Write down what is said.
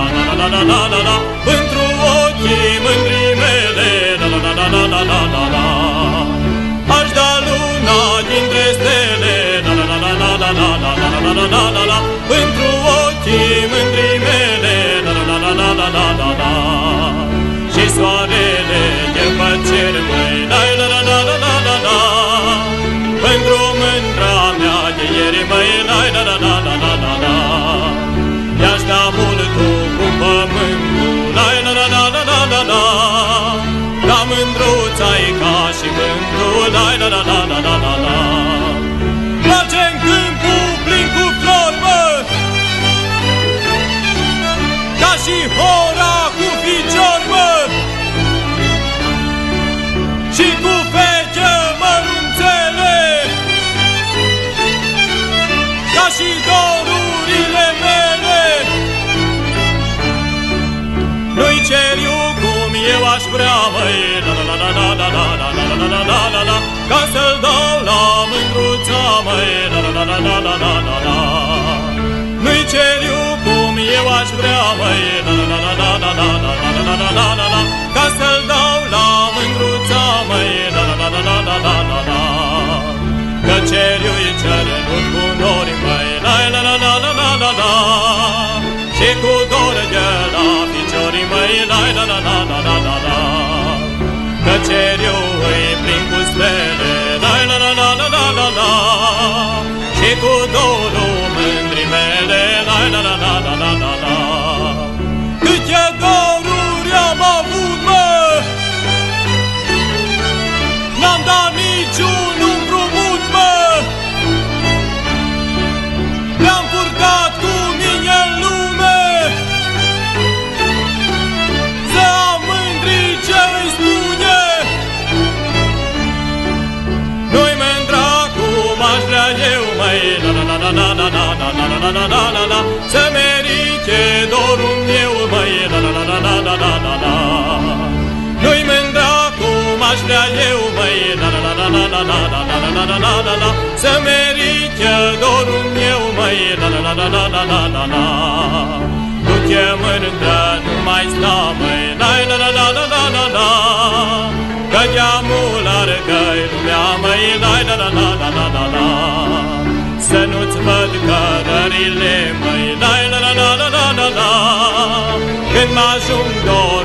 la la la la la, pentru ochii mândrii mele, la la la la la la la la. Aș da luna dintre stele, la la la la la la la la la la la la la, pentru ochii mândrii mele, la la la la la la la la. Și soarele de pe cer, măi, la la la la la la la la, pentru mândra mea de ieri, măi, la la la la la la la la. I-aș da multul cu pământul, la la la la la la la la, ca mândruța-i ca și mândrul, la la la la la la la la. Mergem câmpul plin cu flori, mă, ca și hora cu ficiori, mă, și cu fece mărunțele, ca și dorurile mele. Nu-i ceriu cum eu aș vrea, măi, la la la la la la la la la la la la la, ca să-l dau la mândruța, măi, la la la la la la la la. Nu-i ceriu cum eu aș vrea, măi, la la la la la la la la la la la la la, ca să-l dau la mândruța, măi, la la la la la la la la. Că ceriu-i cerut cu nori, măi, la la la la la la la la, și cu dor de la ficiorii, măi, la la la la la la la la. Că ceriu-i plin cu stele, la la la la la la la la, și cu dorul mândrii mele, la la la la la la la la. Câte doruri am avut, mă, n-am dat niciun împrumut, mă, le-am purtat cu mine în lume, să am mândrii ce îi spune. Nu-i mândra cum aș vrea eu, măi, la la la la la la la la la la la la la, să merite dorul meu, măi, la la la la la la la la. Nu-i mândra cum aș vrea eu, măi, la la la la la la la la la la la la la, să merite dorul meu, măi, la la la la la la la la la. Nu te mândră, nu mai sta, măi, la la la la la la la la, că deamul arăcă-i lumea, măi, la la la la la la la la. Să nu-ți văd cărările, măi, la la la la la la la la, când mă ajung dor